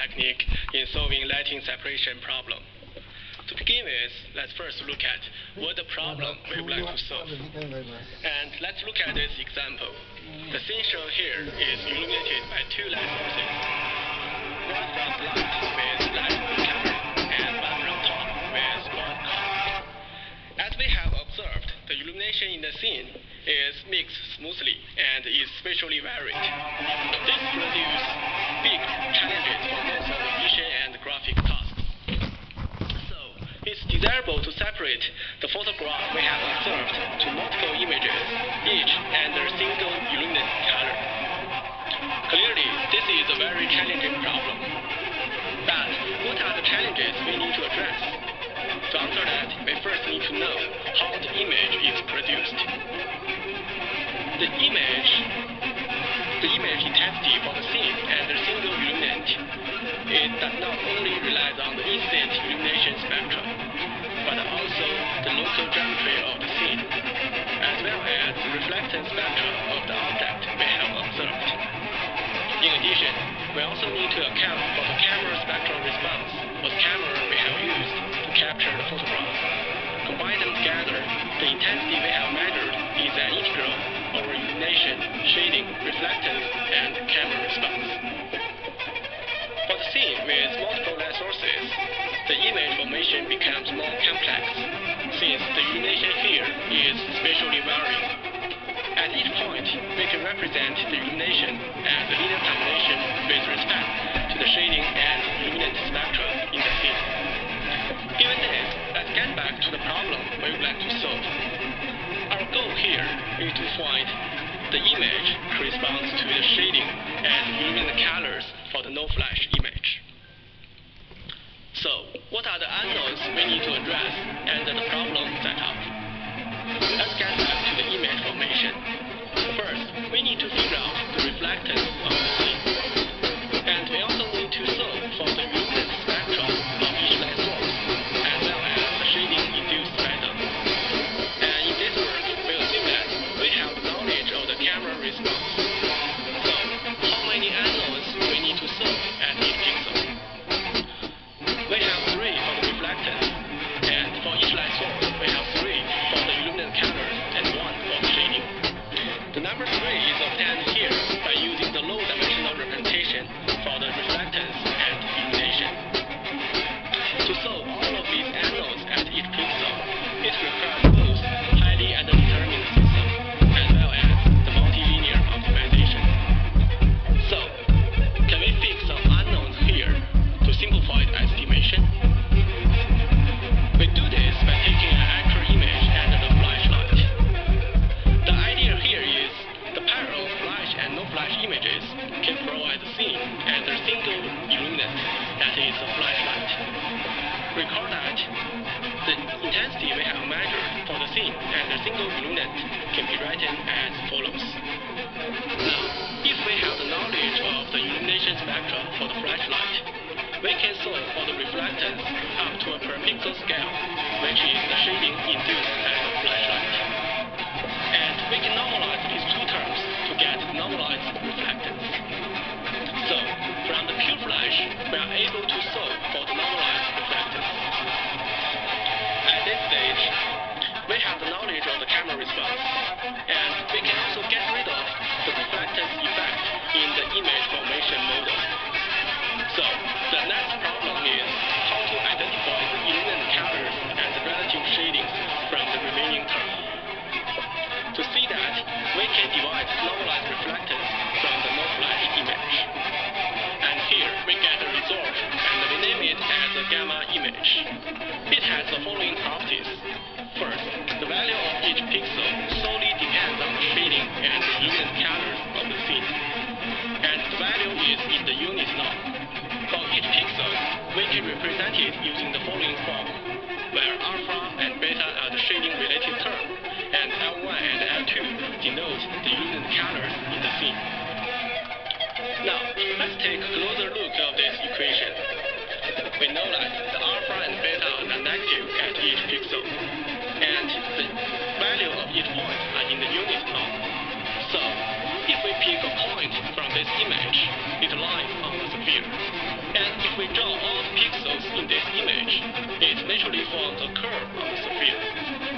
technique in solving lighting separation problem. To begin with, let's first look at what the problem we would like to solve. And let's look at this example. The scene shown here is illuminated by two light sources. One from the light with light blue color, and one from top with white color. As we have observed, the illumination in the scene is mixed smoothly and is spatially varied. This produces big challenges for both the vision and graphic tasks. So, it's desirable to separate the photograph we have observed to multiple images, each under single illuminated color. Clearly, this is a very challenging problem. But what are the challenges we need to address? To answer that, we first need to know how the image is produced. The image intensity for the scene under single illuminant, it does not only rely on the incident illumination spectrum, but also the local geometry of the scene, as well as the reflectance spectrum of the object we have observed. In addition, we also need to account for the camera spectral response of the camera we have used to capture the photograph. Combine them together, the intensity we have measured is an integral over illumination, shading, reflectance, and camera response. For the scene with multiple light sources, the image formation becomes more complex, since the illumination here is spatially varying. At each point, we can represent the illumination as a linear combination with respect to the shading and illuminant spectrum in the scene. Given this, let's get back to the problem we would like to solve. Our goal here is to find the image corresponds to the shading and illuminant colors for the no-flash image. So, what are the unknowns we need to address under the problem setup? Let's get back to the image formation. First, we need to figure out the reflectance of the scene. And we also need to solve for the illuminant spectrum of each light source, as well as the shading induced by them. And in this work, we assume that we have the knowledge of the camera response. So, how many unknowns we need to solve at each pixel? We have 3 for the reflectance, and for each light source, we have 3 for the illuminant colors and 1 for the shading. The number 3 is obtained here by using the low-dimensional representation for the reflectance and illumination. To solve all of these unknowns at each pixel, it requires both highly undetermined system as well as the multilinear optimization. So, can we fix some unknowns here to simplify the estimation? We do this by taking an actual image under the flashlight. The idea here is the pair of flash and no-flash images can provide the scene as a single illuminant, that is a flashlight. Recall that the intensity we have measured for the scene as a single illuminant can be written as follows. Now, if we have the knowledge of the illumination spectra for the flashlight, we can solve for the reflectance up to a per pixel scale, which is the shading induced by the flashlight. And we can normalize these two terms to get normalized reflectance. So, from the pure flash, we are able to solve for the normalized reflectance. At this stage, we have the knowledge of the camera response, and we can also get rid of the reflectance effect in the image formation model. So, the next problem is how to identify the illuminant colors and the relative shadings from the remaining term. To see that, we can divide normalized reflectance from the no-flash image. And here, we get a result, and we name it as a gamma image. It has the following properties. First, the value of each pixel solely depends on the shading and the illuminant colors of the scene. And the value is in the unit norm. For each pixel, we can represent it using the following form, where alpha and beta are the shading-related term, and L1 and L2 denote the illuminant colors in the scene. Now, let's take a closer look at this equation. We know that the alpha and beta are negative at each pixel, and the value of each point are in the unit norm. So, if we pick a point from this image, it lies on the sphere. And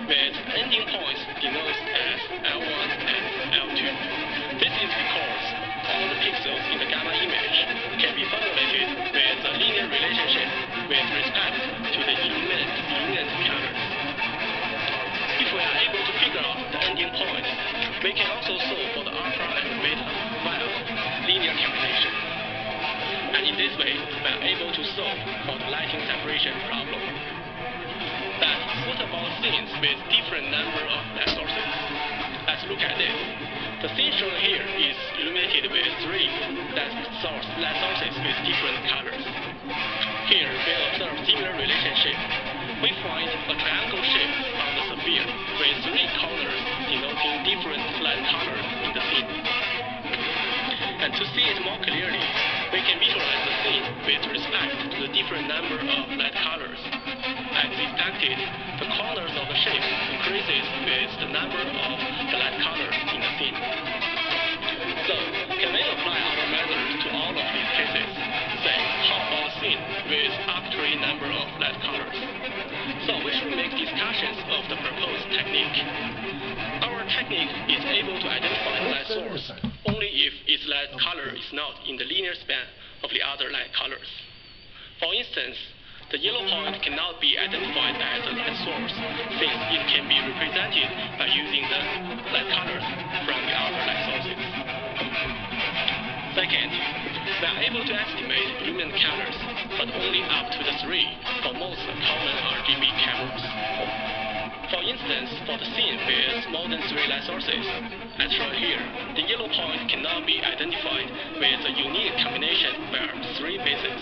with ending points denoted as L1 and L2. This is because all the pixels in the gamma image can be formulated with a linear relationship with respect to the illuminant colors. If we are able to figure out the ending points, we can also solve for the alpha and beta via linear combination. And in this way, we are able to solve for the lighting separation problem. But what about scenes with different number of light sources? Let's look at this. The scene shown here is illuminated with 3 light sources with different colors. Here we observe similar relationship. We find a triangle shape on the sphere with 3 corners denoting different light colors in the scene. And to see it more clearly, we can visualize the scene with respect to the different number of light colors. As expected, the corners of the shape increases with the number of the light colors in the scene. So, can we apply our method to all of these cases? Say, how about a scene with arbitrary number of light colors? So we should make discussions of the proposed technique. Our technique is able to identify the light source only if its light color is not in the linear span of the other light colors. For instance, the yellow point cannot be identified as a light source since it can be represented by using the light colors from the other light sources. Second, we are able to estimate illuminant colors, but only up to the 3 for most common RGB cameras. For instance, for the scene with more than 3 light sources, as shown here, the yellow point cannot be identified with a unique combination where 3 bases.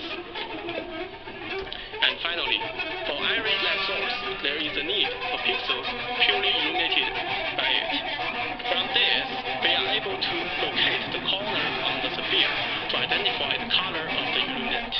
And finally, for every light source, there is a need for pixels purely illuminated by it. From this, we are able to locate the corner on the sphere to identify the color of the illuminant.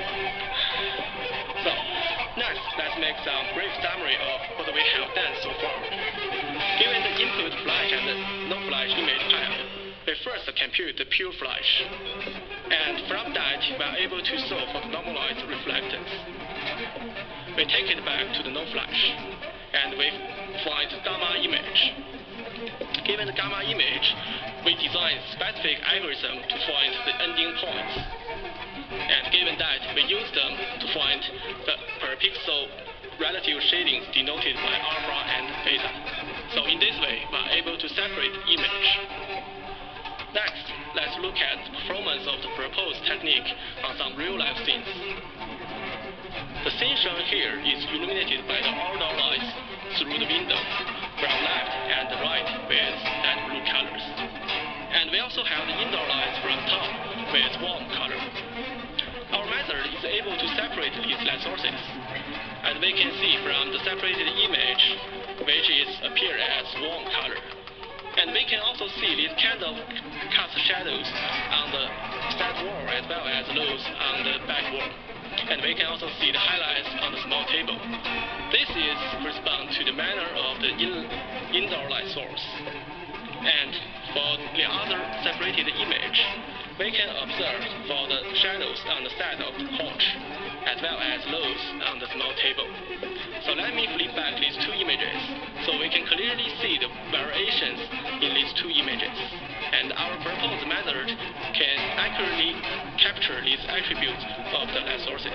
So, next, let's make some brief summary of what we have done so far. Given the input flash and the no-flash image pile, we first compute the pure flash. And from that, we are able to solve for the normalized reflectance. We take it back to the no-flash, and we find the gamma image. Given the gamma image, we design specific algorithm to find the ending points. And given that, we use them to find the per pixel relative shadings denoted by alpha and beta. So in this way, we are able to separate the image. Next, let's look at the performance of the proposed technique on some real-life scenes. The scene shown here is illuminated by the outdoor lights through the window from left and right with light blue colors. And we also have the indoor lights from top with warm color. Our method is able to separate these light sources. As we can see from the separated image, which is appear as warm color. And we can also see these kind of cast shadows on the side wall as well as those on the back wall. And we can also see the highlights on the small table. This is correspond to the manner of the indoor light source. And for the other separated image, we can observe for the shadows on the side of the porch, as well as those on the small table. So let me flip back these 2 images, so we can clearly see the variations in these 2 images. And our proposed method can accurately capture these attributes of the light sources.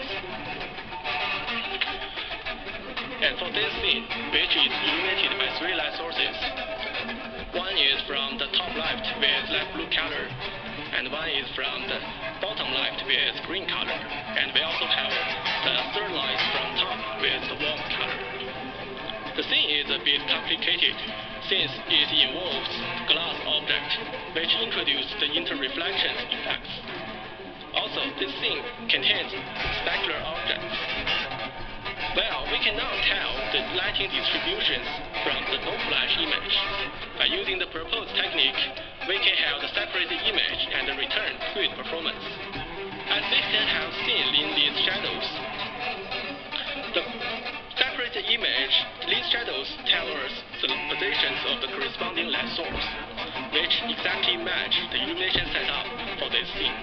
And for this scene, which is illuminated by 3 light sources, one is from the top left with light blue color, and one is from the bottom left with green color, and we also have the third light from top with the warm color. The scene is a bit complicated since it involves glass object, which introduces the interreflection effects. Also, this scene contains specular objects. Well, we can now tell the lighting distributions from the no-flash image. By using the proposed technique, we can have the separated image and return good performance. As we can have seen in these shadows, the separated image, these shadows tell us the positions of the corresponding light source, which exactly match the illumination setup for this scene.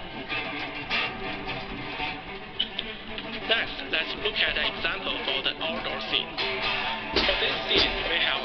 Next, let's look at an example for the outdoor scene. For this scene, we have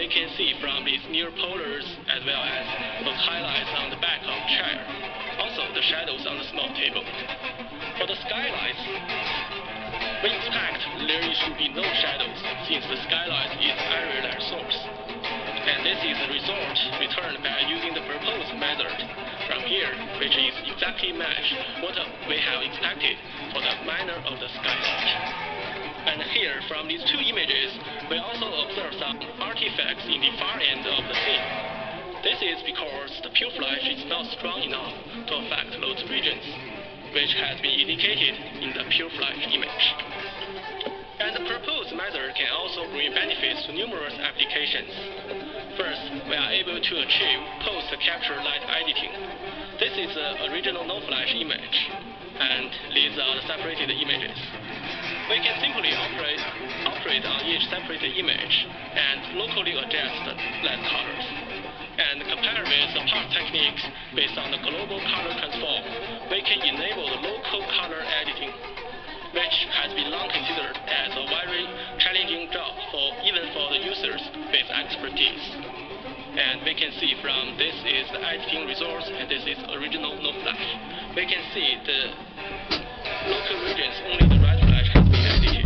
we can see from these near polars as well as those highlights on the back of chair. Also the shadows on the small table. For the skylights, we expect there should be no shadows since the skylight is area light source. And this is the result returned by using the proposed method from here, which is exactly match what we have expected for the manner of the skylight. And here, from these two images, we also observe some artifacts in the far end of the scene. This is because the pure flash is not strong enough to affect those regions, which has been indicated in the pure flash image. And the proposed method can also bring benefits to numerous applications. First, we are able to achieve post-capture light editing. This is the original no-flash image, and these are the separated images. We can simply operate on each separated image and locally adjust the light colors. And compared with the past techniques based on the global color transform, we can enable the local color editing, which has been long considered as a very challenging job even for the users with expertise. And we can see from this is the editing resource and this is original no flash. We can see the local regions only the red flash has been edited.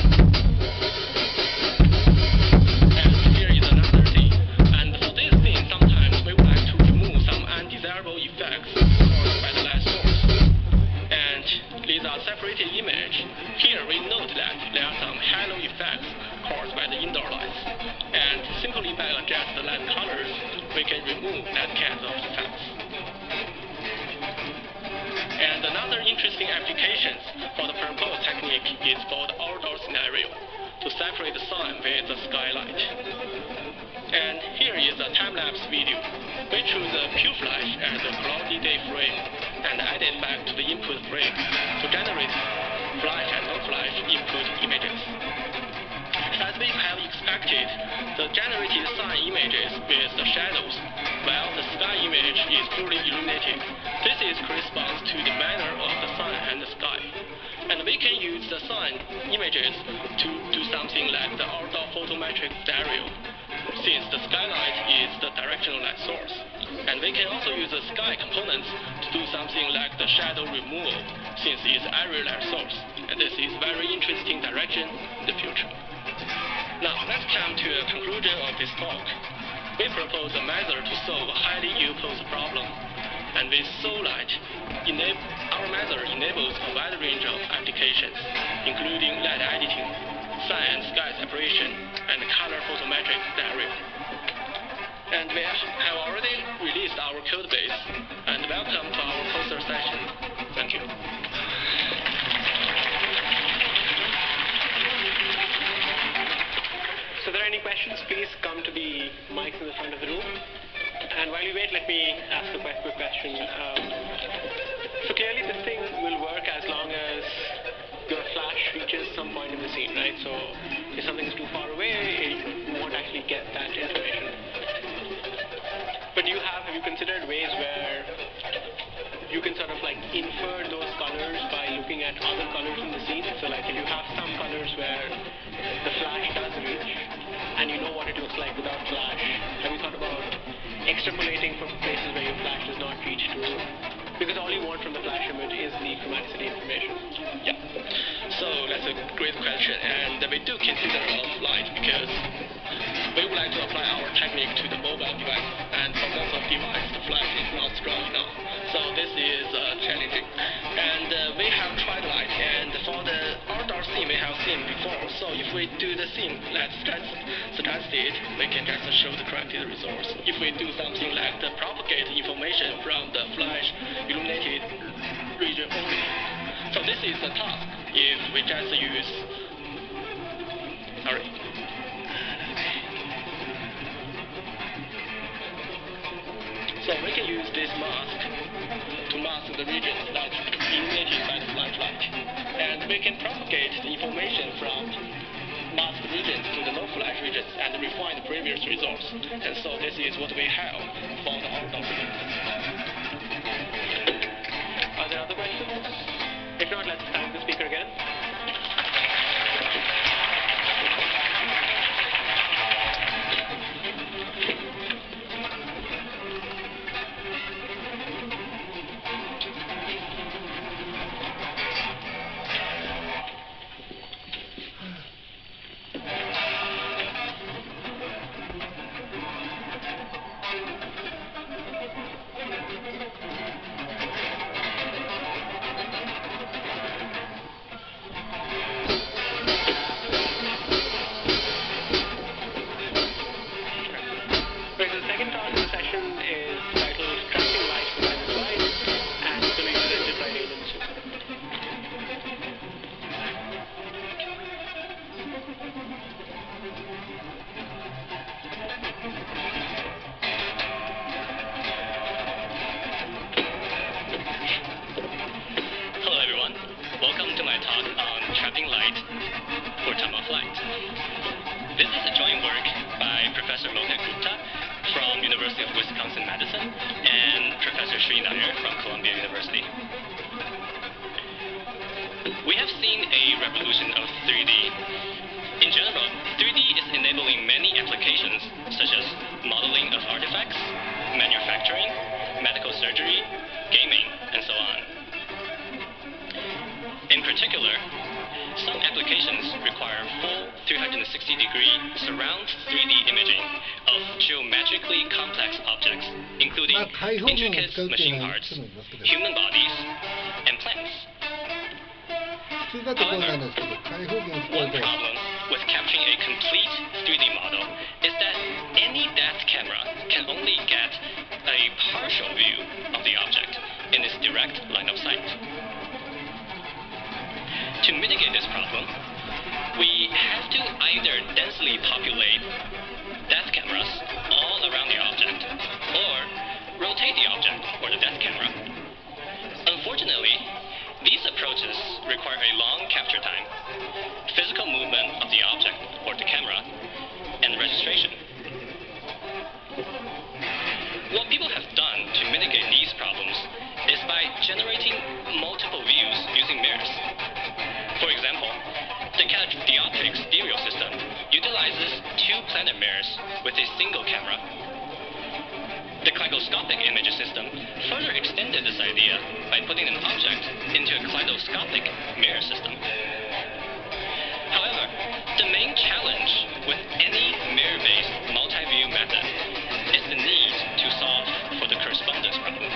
And here is another thing. And for this thing, sometimes we would like to remove some undesirable effects caused by the light source. And these are separated image. Here we note that there are some halo effects caused by the indoor lights. And simply by adjust the light colors, we can remove that kind of effects. And another interesting application for the proposed technique is for the outdoor scenario, to separate the sun with the skylight. And here is a time-lapse video. We choose a pure flash as a cloudy day frame and add it back to the input frame to generate flash and no-flash input images. As we have expected, the generated sun images with the shadows, while the sky image is fully illuminated. This is corresponds to the manner of the sun and the sky. And we can use the sun images to do something like the outdoor photometric stereo, since the skylight is the directional light source. And we can also use the sky components to do something like the shadow removal, since it is area light source. And this is very interesting direction in the future. Now, let's come to a conclusion of this talk. We propose a method to solve a highly ill-posed problem, and with Solite, our method enables a wide range of applications, including light editing, sun and sky separation, and color photometric stereo. And we have already released our code base, and welcome to our poster session. Thank you. So if there are any questions, please come to the mics in the front of the room. And while you wait, let me ask a quick question. So clearly this thing will work as long as your flash reaches some point in the scene, right? So if something is too far away, you won't actually get that information. But have you considered ways where you can sort of like infer those colors by looking at other colors in the scene? So like if you have some colors where the flash does reach, and you know what it looks like without flash, have you thought about extrapolating from places where your flash does not reach to? Because all you want from the flash image is the chromaticity information. Yeah. So that's a great question, and we do consider light because we would like to apply our technique to the mobile device, and for most of devices, the flash is not strong enough. So this is challenging. And we have tried light, and for the outdoor scene we have seen before. So if we do the scene that's suggested, we can just show the corrected results. If we do something like the propagate information from the flash illuminated region only. So this is the task if we just use, So we can use this mask to mask the regions that are illuminated by the flashlight. And we can propagate the information from masked regions to the no-flash regions and refine the previous results. And so this is what we have for the outdoor scene. Are there other questions? If not, let's thank the speaker again. University of Wisconsin-Madison, and Professor Sri Nair from Columbia University. We have seen a revolution of 3D. In general, 3D is enabling many applications, such as modeling of artifacts, manufacturing, medical surgery, gaming, and so on. In particular, some applications require full 360-degree surround 3D imaging of geometrically complex objects, including intricate machine parts, human bodies, and plants. However, one problem with capturing a complete 3D model is that any DAT camera can only get a partial view of the object in its direct line of sight. To mitigate this problem, we have to either densely populate DAT cameras all around the object, or rotate the object or the DAT camera. Unfortunately, these approaches require a long capture time, physical movement of the object or the camera, and registration. What people have done to mitigate these problems is by generating multiple views using mirrors. For example, the Catadioptric stereo system utilizes two planar mirrors with a single camera. The kaleidoscopic image system further extended this idea by putting an object into a kaleidoscopic mirror system. However, the main challenge with any mirror-based multi-view method is the need to solve for the correspondence problem.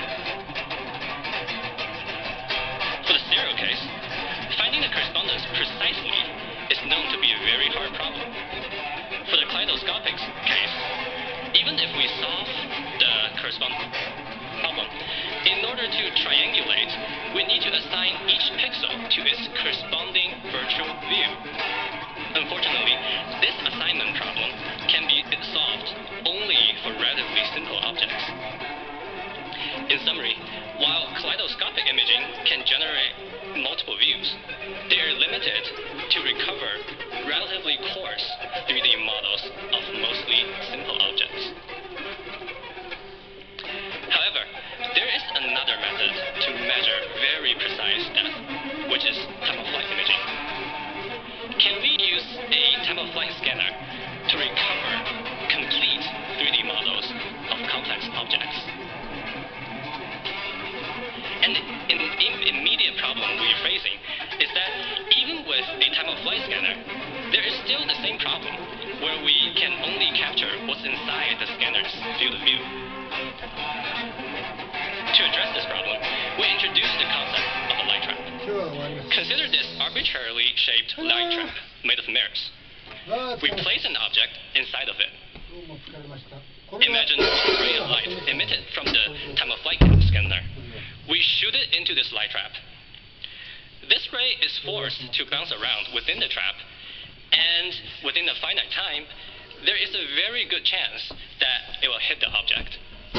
For the stereo case, finding the correspondence precisely is known to be a very hard problem. For the kaleidoscopic case, even if we solve the correspondence problem, in order to triangulate, we need to assign each pixel to its corresponding virtual view. Unfortunately, this assignment problem can be solved only for relatively simple objects. In summary, while kaleidoscopic imaging can generate multiple views, they are limited to recover relatively coarse 3D models of mostly simple objects. However, there is another method to measure very precise depth, which is time-of-flight imaging. Can we use a time-of-flight scanner to recover complete 3D models of complex objects? And an immediate problem we're facing is that even with a time-of-flight scanner, there is still the same problem, where we can only capture what's inside the scanner's field of view. To address this problem, we introduced the concept of a light trap. Consider this arbitrarily shaped light trap made of mirrors. We place an object inside of it. Imagine one ray of light emitted from the time-of-flight scanner. We shoot it into this light trap. This ray is forced to bounce around within the trap, and within a finite time, there is a very good chance that it will hit the object.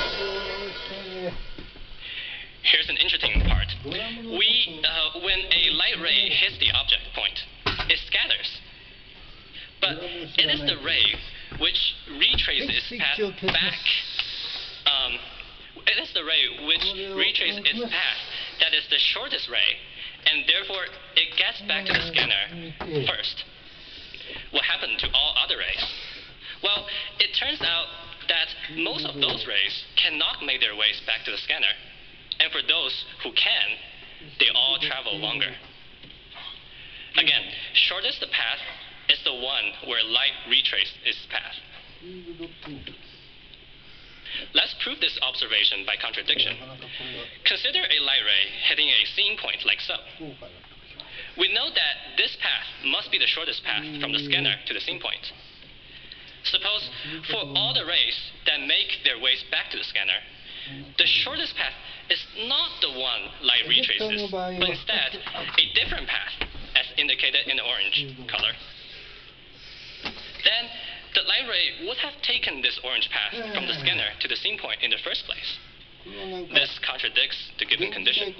Here's an interesting part. When a light ray hits the object point, it scatters. But it is the ray which retraces its path back. It is the ray which retraces its path that is the shortest ray, and therefore it gets back to the scanner first. What happened to all other rays? Well, it turns out that most of those rays cannot make their ways back to the scanner. And for those who can, they all travel longer. Again, shortest the path is the one where light retraces its path. Let's prove this observation by contradiction. Consider a light ray hitting a scene point like so. We know that this path must be the shortest path from the scanner to the scene point. Suppose for all the rays that make their ways back to the scanner, the shortest path is not the one light retraces, but instead a different path, as indicated in the orange color. Then the light ray would have taken this orange path from the scanner to the scene point in the first place. This contradicts the given condition.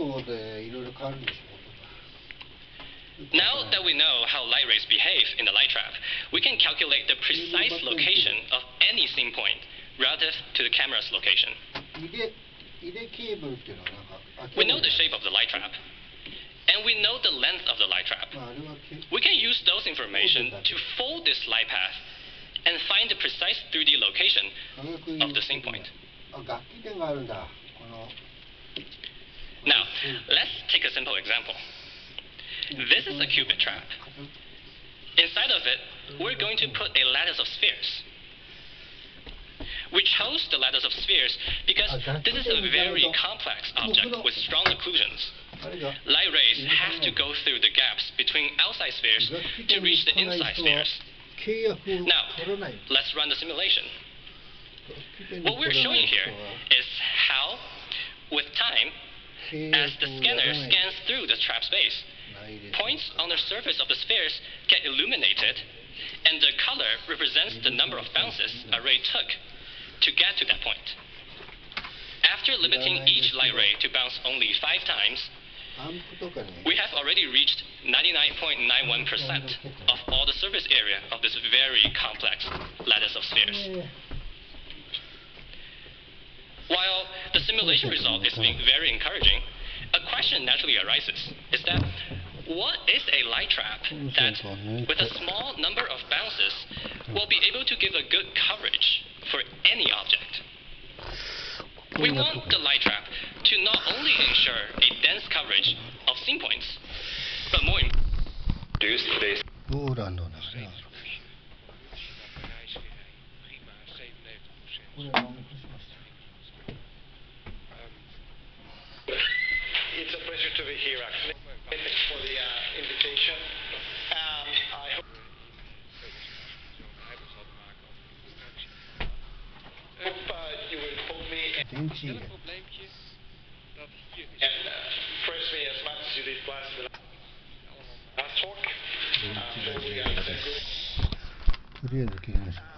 Now that we know how light rays behave in the light trap, we can calculate the precise location of any scene point relative to the camera's location. 入れケーブルっていうのはなんか We know the shape of the light trap, and we know the length of the light trap. まああれは We can use those information to fold this light path and find the precise 3D location of the scene point. あ、楽器点があるんだ。この Now, let's take a simple example. This is a cubit trap. Inside of it, we're going to put a lattice of spheres. We chose the lattice of spheres because this is a very complex object with strong occlusions. あれが Light rays have to go through the gaps between outside spheres to reach the inside spheres. 契約を Now, 取らない。 let's run the simulation. What we're showing here is how, with time, as the scanner scans through the trap space, points on the surface of the spheres get illuminated, and the color represents the number of bounces a ray took to get to that point. After limiting each light ray to bounce only 5 times, アンプとかね。 we have already reached 99.91% of all the surface area of this very complex lattice of spheres. While the simulation result is being very encouraging, a question naturally arises, is that what is a light trap that, with a small number of bounces, will be able to give a good coverage for any object? We want the light trap to not only ensure a dense coverage of scene points, but more importantly, ローランドのね。これは残しました。 It's a pleasure to be here, actually. Thanks for the invitation. I hope you will hold me and 電池入れ。 press me as much as you did last talk. 電池が So we 入れ got て that good. とりあえず切りましょう。